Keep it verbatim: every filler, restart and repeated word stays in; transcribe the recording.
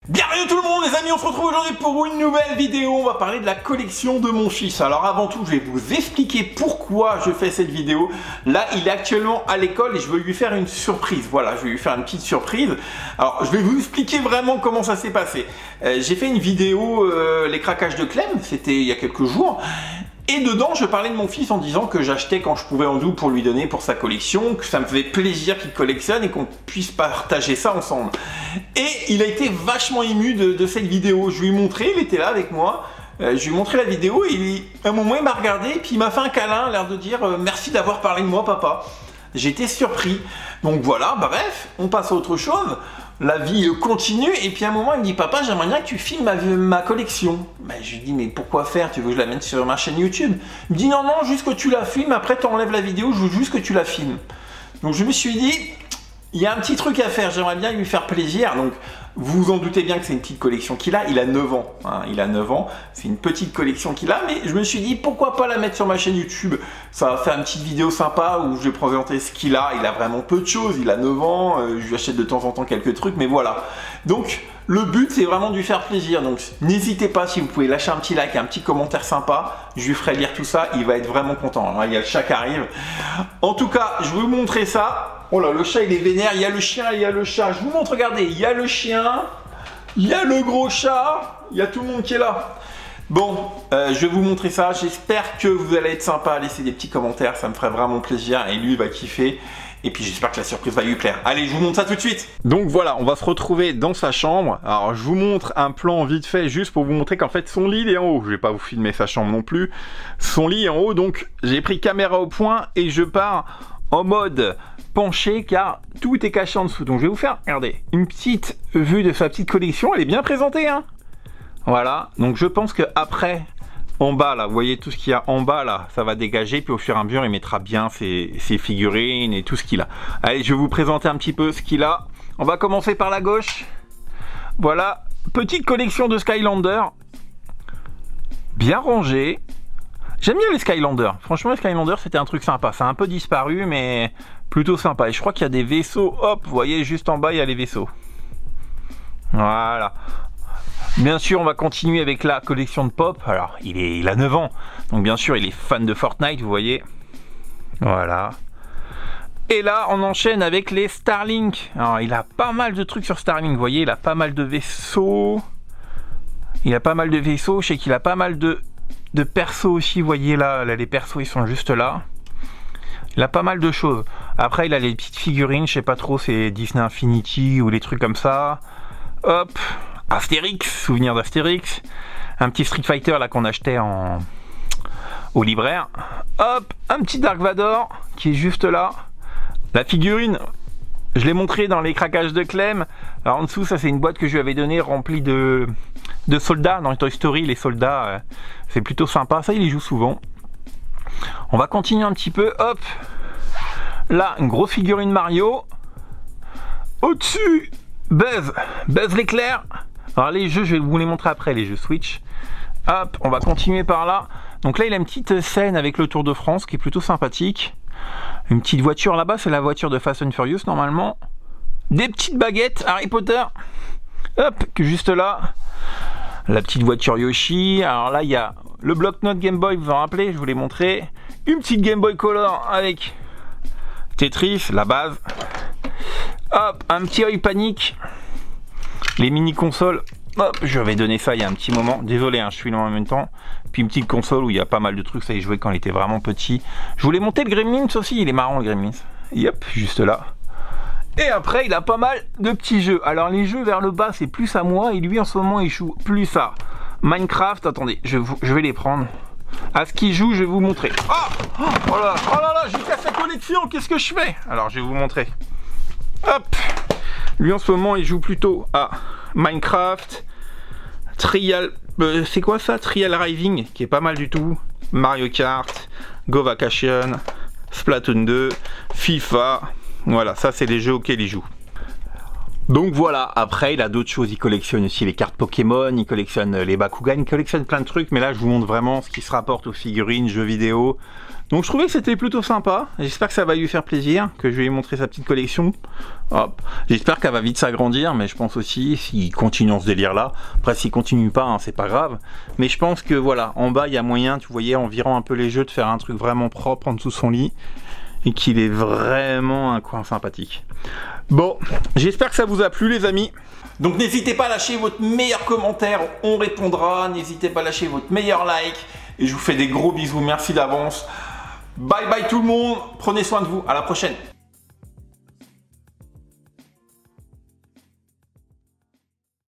Bienvenue tout le monde les amis, on se retrouve aujourd'hui pour une nouvelle vidéo. On va parler de la collection de mon fils. Alors avant tout, je vais vous expliquer pourquoi je fais cette vidéo. Là, il est actuellement à l'école et je veux lui faire une surprise. Voilà, je vais lui faire une petite surprise. Alors, je vais vous expliquer vraiment comment ça s'est passé. Euh, J'ai fait une vidéo, euh, les craquages de Clem, c'était il y a quelques jours. Et dedans, je parlais de mon fils en disant que j'achetais quand je pouvais en double pour lui donner pour sa collection, que ça me faisait plaisir qu'il collectionne et qu'on puisse partager ça ensemble. Et il a été vachement ému de, de cette vidéo. Je lui ai montré, il était là avec moi, euh, je lui ai montré la vidéo et il, à un moment il m'a regardé et puis il m'a fait un câlin, l'air de dire euh, « Merci d'avoir parlé de moi papa ». J'étais surpris. Donc voilà, bah, bref, on passe à autre chose. La vie continue et puis à un moment il me dit papa j'aimerais bien que tu filmes ma, ma collection. Ben, je lui dis mais pourquoi faire, tu veux que je la mette sur ma chaîne YouTube? Il me dit non non juste que tu la filmes, après tu enlèves la vidéo, je veux juste que tu la filmes. Donc je me suis dit il y a un petit truc à faire, j'aimerais bien lui faire plaisir. Donc vous vous en doutez bien que c'est une petite collection qu'il a, il a neuf ans, hein, il a neuf ans, c'est une petite collection qu'il a, mais je me suis dit pourquoi pas la mettre sur ma chaîne YouTube, ça va faire une petite vidéo sympa où je vais présenter ce qu'il a, il a vraiment peu de choses, il a neuf ans, euh, je lui achète de temps en temps quelques trucs, mais voilà. Donc le but c'est vraiment de lui faire plaisir, donc n'hésitez pas si vous pouvez lâcher un petit like, un petit commentaire sympa, je lui ferai lire tout ça, il va être vraiment content, hein, il y a le chat qui arrive. En tout cas, je vais vous montrer ça. Oh là, le chat il est vénère, il y a le chien, il y a le chat. Je vous montre, regardez, il y a le chien, il y a le gros chat, il y a tout le monde qui est là. Bon, euh, je vais vous montrer ça. J'espère que vous allez être sympa à laisser des petits commentaires, ça me ferait vraiment plaisir et lui il va kiffer. Et puis j'espère que la surprise va lui plaire. Allez, je vous montre ça tout de suite. Donc voilà, on va se retrouver dans sa chambre. Alors je vous montre un plan vite fait juste pour vous montrer qu'en fait son lit il est en haut. Je vais pas vous filmer sa chambre non plus. Son lit est en haut, donc j'ai pris caméra au point et je pars en mode penché car tout est caché en dessous. Donc je vais vous faire, regardez, une petite vue de sa petite collection. Elle est bien présentée, hein. Voilà, donc je pense que après, en bas là, vous voyez tout ce qu'il y a en bas là, ça va dégager, puis au fur et à mesure il mettra bien ses, ses figurines et tout ce qu'il a. Allez, je vais vous présenter un petit peu ce qu'il a. On va commencer par la gauche. Voilà, petite collection de Skylander, bien rangée. J'aime bien les Skylander, franchement les Skylander c'était un truc sympa, ça a un peu disparu mais plutôt sympa. Et je crois qu'il y a des vaisseaux, hop, vous voyez juste en bas il y a les vaisseaux. Voilà. Bien sûr on va continuer avec la collection de Pop. Alors il, est, il a neuf ans, donc bien sûr il est fan de Fortnite, vous voyez. Voilà. Et là on enchaîne avec les Starlink. Alors il a pas mal de trucs sur Starlink, vous voyez, il a pas mal de vaisseaux. Il a pas mal de vaisseaux, je sais qu'il a pas mal de... de persos aussi, vous voyez là, là les persos ils sont juste là. Il a pas mal de choses. Après il a les petites figurines, je sais pas trop, c'est Disney Infinity ou les trucs comme ça. Hop, Astérix, souvenir d'Astérix. Un petit Street Fighter là qu'on achetait en au libraire. Hop, un petit Dark Vador qui est juste là. La figurine, je l'ai montré dans les craquages de Clem. Alors en dessous ça c'est une boîte que je lui avais donnée remplie de de soldats. Dans Toy Story les soldats, euh, c'est plutôt sympa, ça il y joue souvent. On va continuer un petit peu, hop, là une grosse figurine Mario, au dessus Buzz, Buzz l'éclair. Alors les jeux je vais vous les montrer après, les jeux Switch. Hop, on va continuer par là. Donc là il a une petite scène avec le Tour de France qui est plutôt sympathique. Une petite voiture là-bas, c'est la voiture de Fast and Furious normalement. Des petites baguettes Harry Potter, hop, que juste là. La petite voiture Yoshi. Alors là il y a le bloc-notes Game Boy, vous vous en rappelez, je vous l'ai montré. Une petite Game Boy Color avec Tetris, la base. Hop, un petit œil panique. Les mini consoles. Hop, je vais donner ça il y a un petit moment. Désolé, hein, je suis long en même temps. Puis une petite console où il y a pas mal de trucs, ça y jouait quand il était vraiment petit. Je voulais monter le Gremlins aussi, il est marrant le Gremlins. Yep, juste là. Et après il a pas mal de petits jeux. Alors les jeux vers le bas c'est plus à moi et lui en ce moment il joue plus à Minecraft. Attendez, je, vous, je vais les prendre. À ce qu'il joue je vais vous montrer. Oh, oh là oh là là, j'ai cassé sa collection, qu'est-ce que je fais? Alors je vais vous montrer. Hop. Lui en ce moment il joue plutôt à Minecraft, Trial, euh, c'est quoi ça? Trial Rising qui est pas mal du tout. Mario Kart, Go Vacation, Splatoon deux, FIFA. Voilà, ça c'est les jeux auxquels il joue. Donc voilà, après il a d'autres choses, il collectionne aussi les cartes Pokémon, il collectionne les Bakugan, il collectionne plein de trucs, mais là je vous montre vraiment ce qui se rapporte aux figurines, jeux vidéo. Donc je trouvais que c'était plutôt sympa, j'espère que ça va lui faire plaisir, que je vais lui montrer sa petite collection. Hop, j'espère qu'elle va vite s'agrandir, mais je pense aussi, s'il continue dans ce délire là, après s'il continue pas, hein, c'est pas grave. Mais je pense que voilà, en bas il y a moyen, tu voyais en virant un peu les jeux, de faire un truc vraiment propre en dessous de son lit. Et qu'il est vraiment un coin sympathique. Bon, j'espère que ça vous a plu les amis. Donc n'hésitez pas à lâcher votre meilleur commentaire, on répondra. N'hésitez pas à lâcher votre meilleur like. Et je vous fais des gros bisous, merci d'avance. Bye bye tout le monde, prenez soin de vous, à la prochaine.